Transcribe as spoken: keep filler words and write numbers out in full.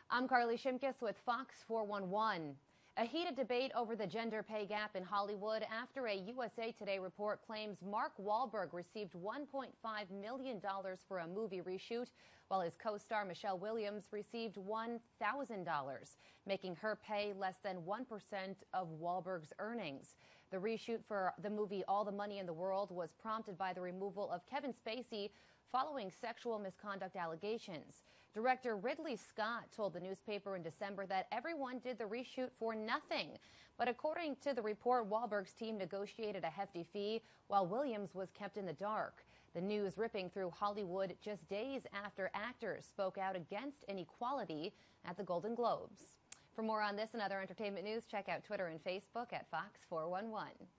I'm Carly Shimkus with Fox four one one. A heated debate over the gender pay gap in Hollywood after a U S A Today report claims Mark Wahlberg received one point five million dollars for a movie reshoot, while his co-star Michelle Williams received one thousand dollars, making her pay less than one percent of Wahlberg's earnings. The reshoot for the movie All the Money in the World was prompted by the removal of Kevin Spacey following sexual misconduct allegations. Director Ridley Scott told the newspaper in December that everyone did the reshoot for nothing. But according to the report, Wahlberg's team negotiated a hefty fee while Williams was kept in the dark. The news ripping through Hollywood just days after actors spoke out against inequality at the Golden Globes. For more on this and other entertainment news, check out Twitter and Facebook at Fox four one one.